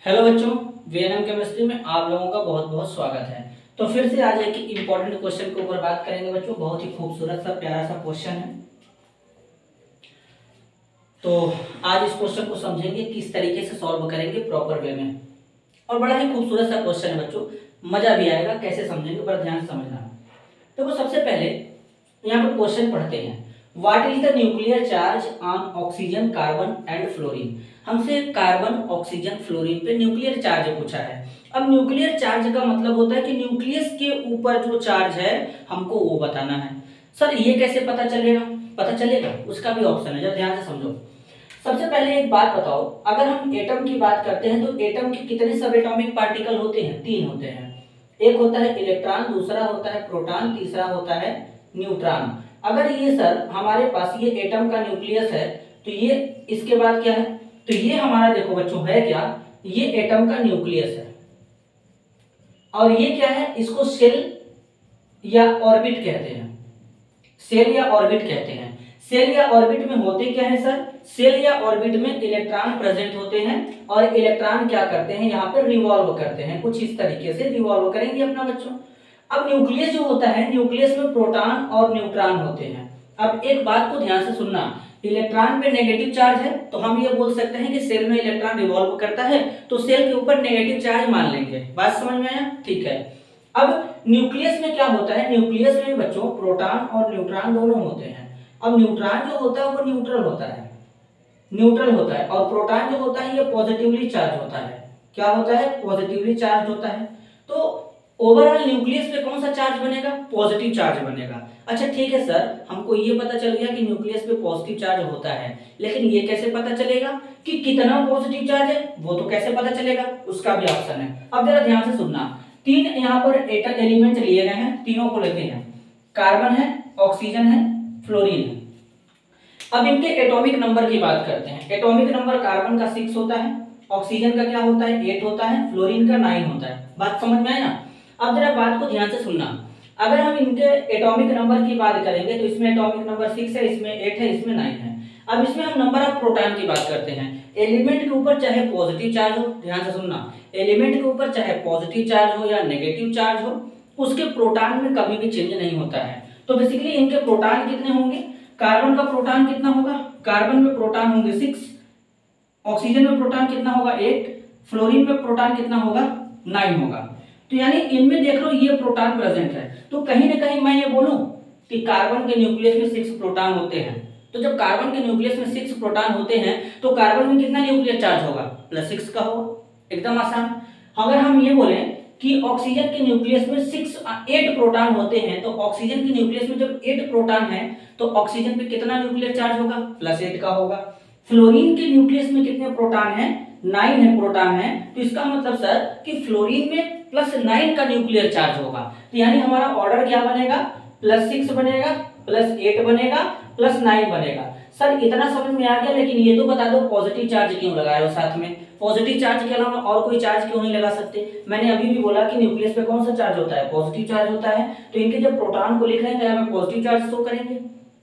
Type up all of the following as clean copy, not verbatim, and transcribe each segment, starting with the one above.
Hello बच्चों, VNM chemistry में आप लोगों का बहुत बहुत स्वागत है। तो फिर से आज एक इम्पोर्टेंट क्वेश्चन के ऊपर बात करेंगे बच्चों। बहुत ही खूबसूरत सा प्यारा सा क्वेश्चन है। तो आज इस क्वेश्चन को समझेंगे, किस तरीके से सॉल्व करेंगे प्रॉपर वे में। और बड़ा ही खूबसूरत सा क्वेश्चन है बच्चों, मजा भी आएगा कैसे समझेंगे, बड़ा ध्यान से समझना। देखो सबसे पहले यहाँ पर क्वेश्चन पढ़ते हैं। What is the nuclear charge on oxygen, carbon and fluorine. हमसे कार्बन, ऑक्सीजन, फ्लोरीन पे न्यूक्लियर चार्ज पूछा है। अब न्यूक्लियर चार्ज का मतलब होता है कि न्यूक्लियस के ऊपर जो चार्ज है हमको वो बताना है। सर ये कैसे पता चलेगा? पता चलेगा उसका भी ऑप्शन है, जब ध्यान से समझो। सबसे पहले एक बात बताओ, अगर हम एटम की बात करते हैं तो एटम के कितने सब एटॉमिक पार्टिकल होते हैं? 3 होते हैं। एक होता है इलेक्ट्रॉन, दूसरा होता है प्रोटॉन, तीसरा होता है न्यूट्रॉन। अगर ये सर हमारे पास ये एटम का न्यूक्लियस है तो ये इसके बाद क्या है? तो ये हमारा देखो बच्चों है क्या, ये एटम का न्यूक्लियस है। और ये क्या है? इसको सेल या ऑर्बिट कहते हैं। सेल या ऑर्बिट कहते हैं। सेल या ऑर्बिट में होते क्या है सर? सेल या ऑर्बिट में इलेक्ट्रॉन प्रेजेंट होते हैं और इलेक्ट्रॉन क्या करते हैं, यहाँ पर रिवॉल्व करते हैं। कुछ इस तरीके से रिवॉल्व करेंगे अपना बच्चों। अब न्यूक्लियस जो होता है, न्यूक्लियस में प्रोटॉन और न्यूट्रॉन होते हैं। अब एक बात को ध्यान से सुनना, इलेक्ट्रॉन पे नेगेटिव चार्ज है तो हम ये बोल सकते हैं कि सेल में इलेक्ट्रॉन रिवॉल्व करता है तो सेल के ऊपर नेगेटिव चार्ज मान लेंगे। बात समझ में आया? ठीक है। अब न्यूक्लियस में क्या होता है? न्यूक्लियस में बच्चों प्रोटॉन और न्यूट्रॉन दोनों होते हैं। अब न्यूट्रॉन जो होता है वो न्यूट्रल होता है, न्यूट्रल होता है। और प्रोटॉन जो होता है ये पॉजिटिवली चार्ज होता है। क्या होता है? पॉजिटिवली चार्ज होता है। तो ओवरऑल न्यूक्लियस पे कौन सा चार्ज बनेगा? पॉजिटिव चार्ज बनेगा। अच्छा ठीक है सर, हमको ये पता चल गया कि न्यूक्लियस पे पॉजिटिव चार्ज होता है, लेकिन ये कैसे पता चलेगा कि कितना पॉजिटिव चार्ज है? वो तो कैसे पता चलेगा, उसका भी ऑप्शन है। अब जरा ध्यान से सुनना, 3 यहाँ पर एटम एलिमेंट लिए गए हैं, तीनों को लेते हैं। कार्बन है, ऑक्सीजन है, फ्लोरीन है। अब इनके एटॉमिक नंबर की बात करते हैं। एटॉमिक नंबर कार्बन का 6 होता है, ऑक्सीजन का क्या होता है? 8 होता है, फ्लोरीन का 9 होता है। बात समझ में आया? अब जरा बात को ध्यान से सुनना, अगर हम इनके एटॉमिक नंबर की बात करेंगे तो इसमें एटॉमिक नंबर 6 है, इसमें 8 है, इसमें 9 है। अब इसमें हम नंबर ऑफ प्रोटॉन की बात करते हैं। एलिमेंट के ऊपर चाहे पॉजिटिव चार्ज हो, ध्यान से सुनना, एलिमेंट के ऊपर चाहे पॉजिटिव चार्ज हो या नेगेटिव चार्ज हो, उसके प्रोटॉन में कभी भी चेंज नहीं होता है। तो बेसिकली इनके प्रोटॉन कितने होंगे? कार्बन का प्रोटॉन कितना होगा? कार्बन में प्रोटॉन होंगे 6, ऑक्सीजन में प्रोटॉन कितना होगा? 8, फ्लोरीन में प्रोटॉन कितना होगा? 9 होगा। तो यानी इनमें देख लो ये प्रोटॉन प्रेजेंट है। तो कहीं ना कहीं मैं ये बोलूं कि कार्बन के न्यूक्लियस में 6 प्रोटॉन होते हैं। तो जब कार्बन के न्यूक्लियस में 6 प्रोटॉन होते हैं तो कार्बन में कितना न्यूक्लियर चार्ज होगा? +6 का होगा। एकदम आसान। अगर हम ये बोलें कि ऑक्सीजन के न्यूक्लियस में 8 प्रोटॉन होते हैं तो ऑक्सीजन के न्यूक्लियस में जब 8 प्रोटॉन है तो ऑक्सीजन पे कितना न्यूक्लियर चार्ज होगा? +8 का होगा। फ्लोरीन के न्यूक्लियस में कितने प्रोटॉन है? 9 है प्रोटॉन है। तो इसका मतलब सर कि फ्लोरीन में +9 का न्यूक्लियर चार्ज होगा। तो यानी हमारा ऑर्डर क्या बनेगा? +6 बनेगा, +8 बनेगा, +9 बनेगा। सर इतना समझ में आ गया, लेकिन ये तो बता दो पॉजिटिव चार्ज क्यों लगाए हो साथ में? पॉजिटिव चार्ज के अलावा और कोई चार्ज क्यों नहीं लगा सकते? मैंने अभी भी बोला कि न्यूक्लियस पे कौन सा चार्ज होता है? पॉजिटिव चार्ज होता है। तो इनके जब प्रोटॉन को लिख रहे हैं तो हमें पॉजिटिव चार्ज शो करेंगे।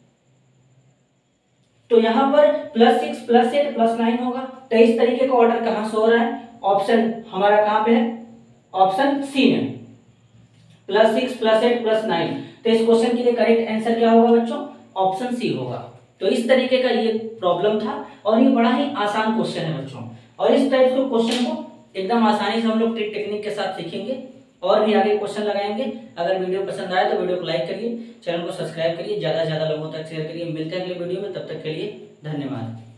तो यहाँ पर +6, +8, +9 होगा। तो इस तरीके का ऑर्डर कहाँ शो हो रहा है? ऑप्शन हमारा कहाँ पे है? ऑप्शन सी में, +6, +8, +9। तो इस क्वेश्चन के लिए करेक्ट आंसर क्या होगा बच्चों? ऑप्शन सी होगा। तो इस तरीके का ये प्रॉब्लम था और ये बड़ा ही आसान क्वेश्चन है बच्चों। और इस टाइप के क्वेश्चन को एकदम आसानी से हम लोग ट्रिक टेक्निक के साथ सीखेंगे और भी आगे क्वेश्चन लगाएंगे। अगर वीडियो पसंद आए तो वीडियो को लाइक करिए, चैनल को सब्सक्राइब करिए, ज्यादा से ज्यादा लोगों तक शेयर करिए। मिलते हैं अगले वीडियो में, तब तक के लिए धन्यवाद।